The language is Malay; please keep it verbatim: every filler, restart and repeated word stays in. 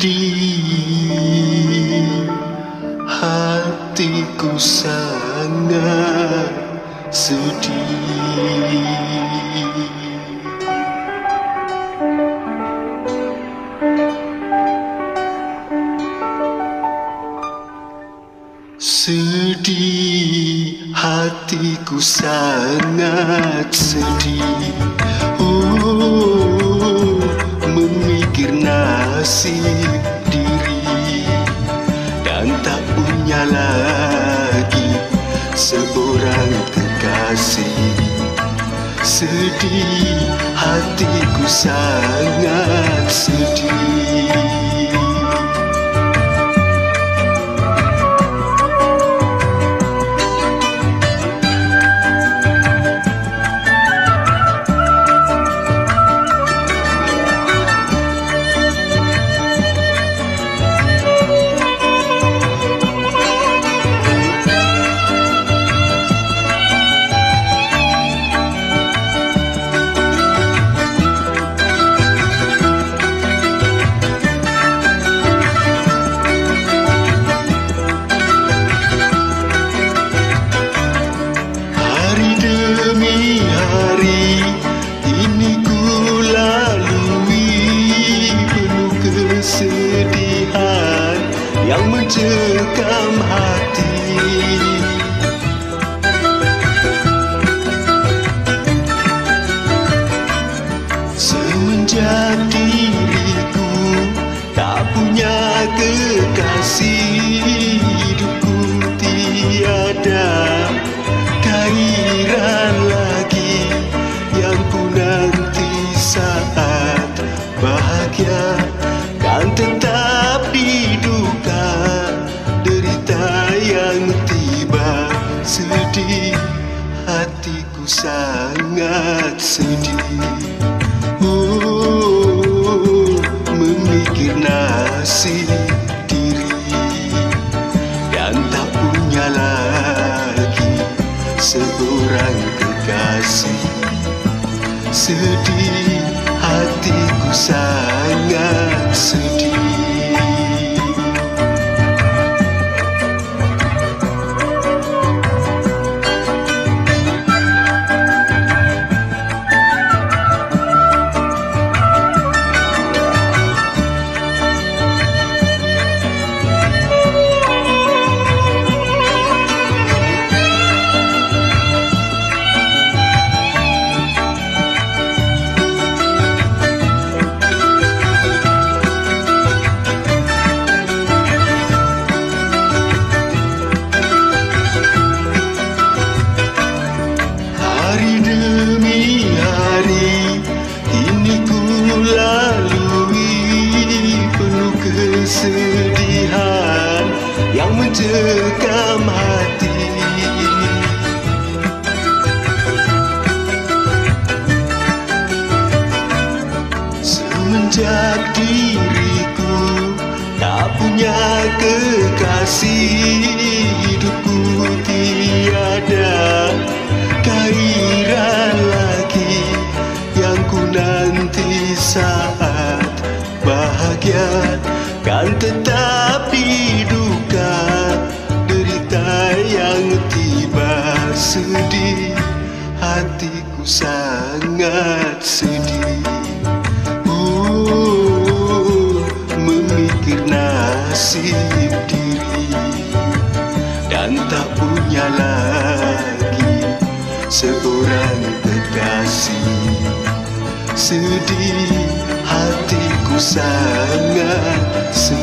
Sedih, hatiku sangat sedih. Sedih, hatiku sangat sedih. Oh, memikir nasib diri dan tak punya lagi seorang kekasih. Sedih, hatiku sangat sedih. Kesedihan yang mencekam hati, semenjak diriku tak punya kekasih, hidupku tiada gairah lagi yang ku nanti saat bahagia. Dan tetap diduga derita yang tiba. Sedih, hatiku sangat sedih. Oh, memikir nasib diri dan tak punya lagi seorang kekasih. Sedih, hatiku sangat sedih. Kesedihan yang mencekam hati, semenjak diriku tak punya kekasih, hidupku tiada gairah lagi yang ku nanti saat bahagia. Kan tetap diduga derita yang tiba. Sedih, hatiku sangat sedih. Oh, memikir nasib diri dan tak punya lagi seorang kekasih. Sedih, hatiku sangat sedih.